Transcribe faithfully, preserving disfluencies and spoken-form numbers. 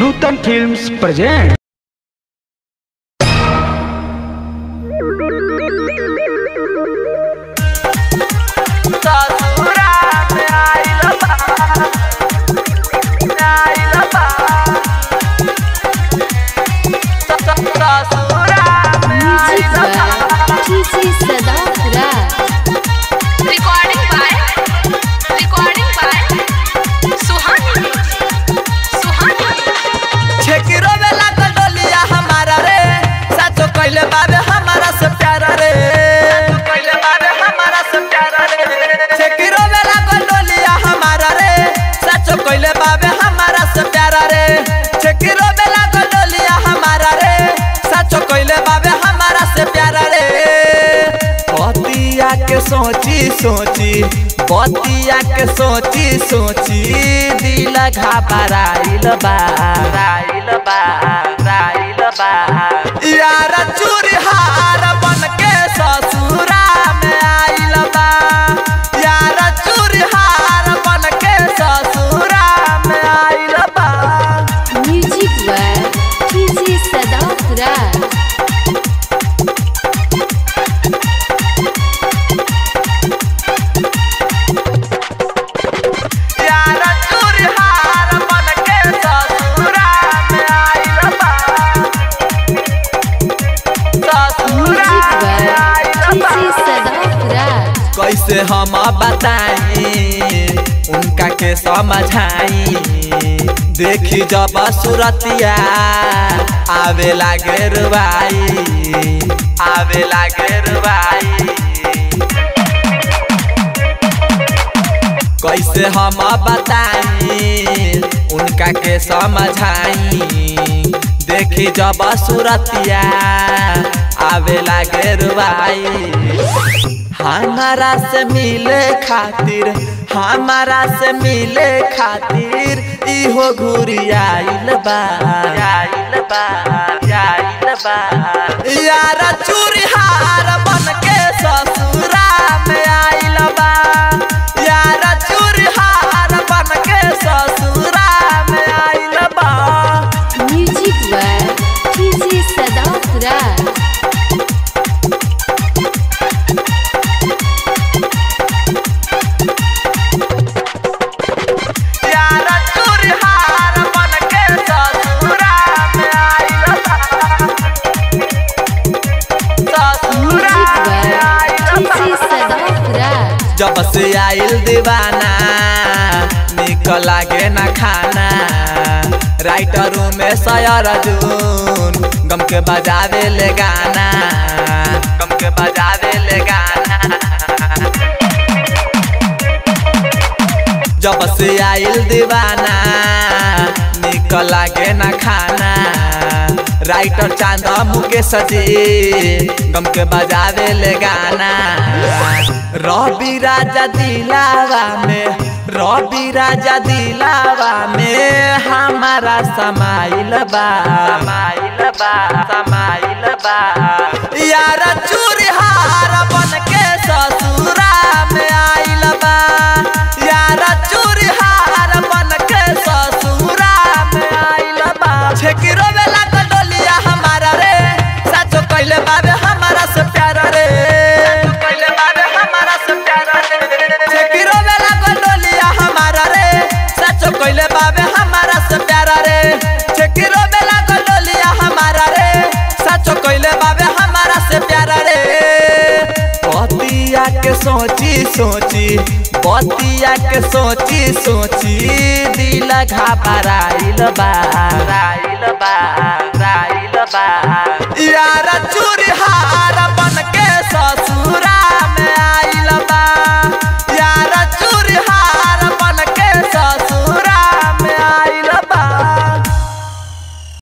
नूतन films present. ससुरा में आइल बा, आइल बा। ससुरा में आइल बा। Recording by recording by Suhani Suhani. छेकिरो में लागल डोलिया हमारा रे, साचो कइले बाबे हमारा से प्यारा रे, कइले बाबे हमारा से प्यारा रे। छेकिरो में लागल डोलिया हमारा रे, साचो कइले बाबे हमारा से प्यारा रे। छेकिरो में लागल डोलिया हमारा रे, साचो कइले बाबे हमारा से प्यारा रे। बतिया के सोची सोची, बतिया के सोची सोची, दिल घबराइल बा, राइल बा, राइल बा। यार चूड़ीहार बन के ससुरा में आइल बा, यार चूड़ीहार बन के ससुरा में आइल बा। म्यूजिक बाय कीजिए सदाफरा। कैसे हम बताई उनका के समझाई, देखी जब सूरतिया आवे लागे रुबाई, आवे लागे रुबाई। कैसे हम बताई उनका के समझाई, देखी जब सूरतिया आवे लागे रुबाई। हमारा से मिले खातिर, हमारा से मिले खातिर इहो घुरी आइल बा, आइल बा, आइल बा। यार चूड़ीहार बन के ससुरा में आइल बा, यार चूड़ीहार बन के ससुरा में आइल बा। म्यूजिक बाय कीजिए सदाफरा। जब से आइल दीवाना निक लागे ना खाना, राइटर उमेश अर्जुन गम के बजावे ले गाना, गम के बजावे ले गाना। जब से आइल दीवाना निक लागे ना खाना, राइटर चांद मुकेश जी गम के बजावे ले गाना। रवि राजा दिलावा में, रवि राजा दिलावा में हमारा समाइल बा, समाइल बा, समाइल बा। यार चूड़ीहार बन के ससुरा में आइल बा, यार चूड़ीहार बन के ससुरा में आइल बा। छेकिरो में लागल डोलिया हमारा रे, साचो कइले बाबे हमारा से प्यारा रे, कइले बाबे हमारा से प्यारा रे। छेकिरो में लागल डोलिया हमारा रे, साचो कइले बाबे हमारा से प्यारा रे। छेकिरो में लागल डोलिया हमारा रे, साचो कइले बाबे हमारा से प्यारा रे। बतिया के सोची सोची, बतिया के सोची सोची, दिल घबराइल बा, राइल बा, राइल बा। यार चूड़ीहार बन के